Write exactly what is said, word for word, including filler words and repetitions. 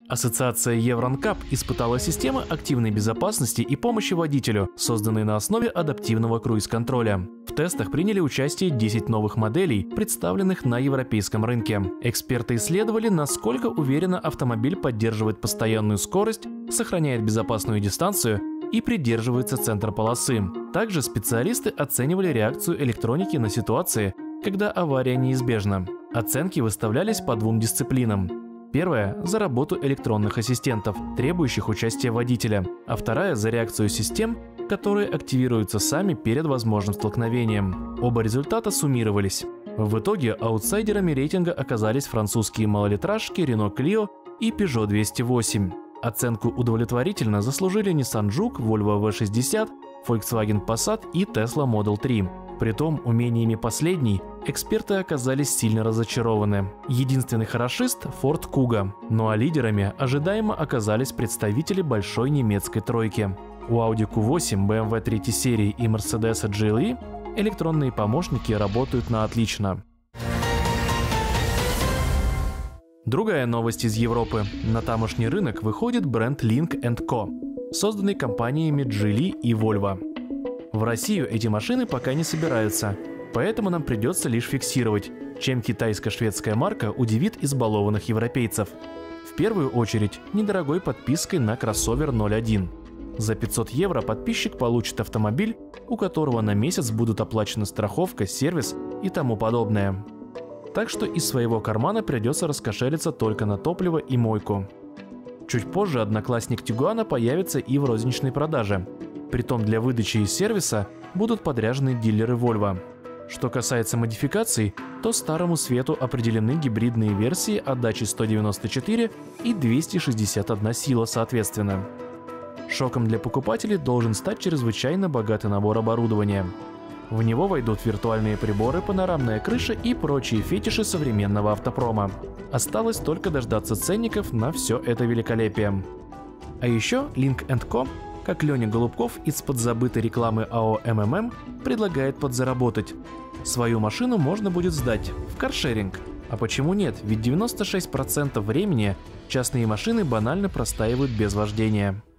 Ассоциация Евронкап испытала системы активной безопасности и помощи водителю, созданные на основе адаптивного круиз-контроля. В тестах приняли участие десять новых моделей, представленных на европейском рынке. Эксперты исследовали, насколько уверенно автомобиль поддерживает постоянную скорость, сохраняет безопасную дистанцию и придерживается центра полосы. Также специалисты оценивали реакцию электроники на ситуации, когда авария неизбежна. Оценки выставлялись по двум дисциплинам. Первая – за работу электронных ассистентов, требующих участия водителя, а вторая – за реакцию систем, которые активируются сами перед возможным столкновением. Оба результата суммировались. В итоге аутсайдерами рейтинга оказались французские малолитражки Renault Clio и Peugeot двести восемь. Оценку удовлетворительно заслужили Nissan Juke, Volvo ви шестьдесят, Volkswagen Passat и Tesla Model три. Притом умениями последней эксперты оказались сильно разочарованы. Единственный хорошист – Ford Kuga, ну а лидерами ожидаемо оказались представители большой немецкой тройки. У Audi кью восемь, бэ эм вэ третьей серии и Mercedes джи эл и электронные помощники работают на отлично. Другая новость из Европы. На тамошний рынок выходит бренд Lynk энд ко, созданный компаниями Geely и Volvo. В Россию эти машины пока не собираются, поэтому нам придется лишь фиксировать, чем китайско-шведская марка удивит избалованных европейцев. В первую очередь, недорогой подпиской на кроссовер ноль один. За пятьсот евро подписчик получит автомобиль, у которого на месяц будут оплачены страховка, сервис и тому подобное. Так что из своего кармана придется раскошелиться только на топливо и мойку. Чуть позже одноклассник Тигуана появится и в розничной продаже. Притом для выдачи и сервиса будут подряжены дилеры Volvo. Что касается модификаций, то старому свету определены гибридные версии отдачей сто девяносто четыре и двести шестьдесят одна сила соответственно. Шоком для покупателей должен стать чрезвычайно богатый набор оборудования. В него войдут виртуальные приборы, панорамная крыша и прочие фетиши современного автопрома. Осталось только дождаться ценников на все это великолепие. А еще Lynk энд ко, как Леня Голубков из подзабытой рекламы АО эм эм эм, предлагает подзаработать. Свою машину можно будет сдать в каршеринг. А почему нет? Ведь девяносто шесть процентов времени частные машины банально простаивают без вождения.